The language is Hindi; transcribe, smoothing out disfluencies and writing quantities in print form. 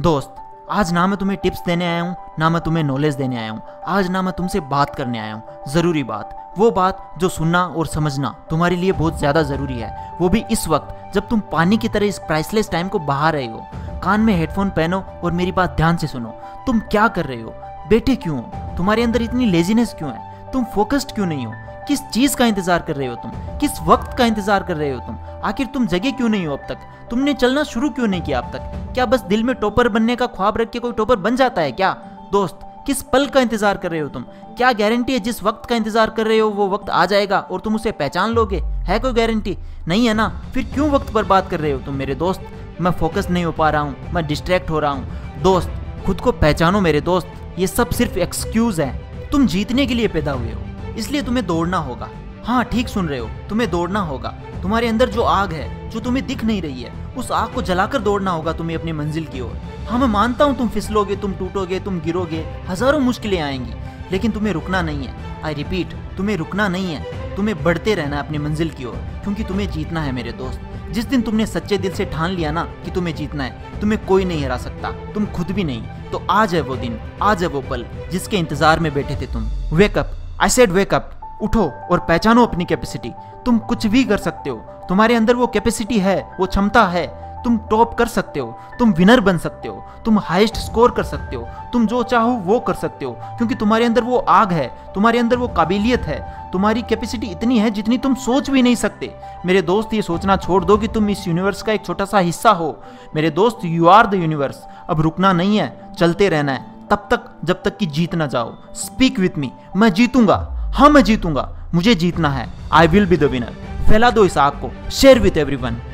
दोस्त, आज ना मैं तुम्हें टिप्स देने आया हूँ, ना मैं तुम्हें नॉलेज देने आया हूँ। आज ना मैं तुमसे बात करने आया हूँ, ज़रूरी बात, वो बात जो सुनना और समझना तुम्हारे लिए बहुत ज़्यादा ज़रूरी है। वो भी इस वक्त जब तुम पानी की तरह इस प्राइसलेस टाइम को बहा रहे हो। कान में हेडफोन पहनो और मेरी बात ध्यान से सुनो। तुम क्या कर रहे हो? बैठे क्यों हो? तुम्हारे अंदर इतनी लेजीनेस क्यों है? तुम फोकस्ड क्यों नहीं हो? किस चीज़ का इंतजार कर रहे हो तुम? किस वक्त का इंतजार कर रहे हो तुम? आखिर तुम जगे क्यों नहीं हो अब तक? तुमने चलना शुरू क्यों नहीं किया अब तक? क्या बस दिल में टॉपर बनने का ख्वाब रख के कोई टॉपर बन जाता है क्या? दोस्त, किस पल का इंतजार कर रहे हो तुम? क्या गारंटी है जिस वक्त का इंतजार कर रहे हो वो वक्त आ जाएगा और तुम उसे पहचान लोगे? है कोई गारंटी? नहीं है ना? फिर क्यों वक्त बर्बाद कर रहे हो तुम मेरे दोस्त? मैं फोकस नहीं हो पा रहा हूँ, मैं डिस्ट्रैक्ट हो रहा हूँ। दोस्त, खुद को पहचानो मेरे दोस्त। ये सब सिर्फ एक्सक्यूज है। तुम जीतने के लिए पैदा हुए हो, इसलिए तुम्हें दौड़ना होगा। हाँ, ठीक सुन रहे हो, तुम्हें दौड़ना होगा। तुम्हारे अंदर जो आग है, जो तुम्हें दिख नहीं रही है, उस आग को जलाकर दौड़ना होगा तुम्हें अपनी मंजिल की ओर। हाँ, मैं मानता हूँ तुम फिसलोगे, तुम टूटोगे, तुम गिरोगे, हजारों मुश्किलें आएंगी, लेकिन तुम्हें रुकना नहीं है। आई रिपीट, तुम्हें रुकना नहीं है, तुम्हें बढ़ते रहना है अपनी मंजिल की ओर, क्योंकि तुम्हें जीतना है मेरे दोस्त। जिस दिन तुमने सच्चे दिल से ठान लिया ना कि तुम्हें जीतना है, तुम्हें कोई नहीं हरा सकता, तुम खुद भी नहीं। तो आज है वो दिन, आज है वो पल जिसके इंतजार में बैठे थे तुम। Wake up, I said wake up. उठो और पहचानो अपनी कैपेसिटी। तुम कुछ भी कर सकते हो, तुम्हारे अंदर वो कैपेसिटी है, वो क्षमता है। तुम टॉप कर सकते हो, तुम विनर बन सकते हो, तुम हाईएस्ट स्कोर कर सकते हो, तुम जो चाहो वो कर सकते हो, क्योंकि तुम्हारे अंदर वो आग है, तुम्हारे अंदर वो काबिलियत है। तुम्हारी कैपेसिटी इतनी है जितनी तुम सोच भी नहीं सकते। मेरे दोस्त, ये सोचना छोड़ दो कि तुम इस यूनिवर्स का एक छोटा सा हिस्सा हो। मेरे दोस्त, यू आर द यूनिवर्स। अब रुकना नहीं है, चलते रहना है, तब तक जब तक कि जीत ना जाओ। स्पीक विथ मी, मैं जीतूंगा। हाँ, मैं जीतूंगा, मुझे जीतना है। I will be the winner. फैला दो इस आग को, शेयर विथ एवरीवन।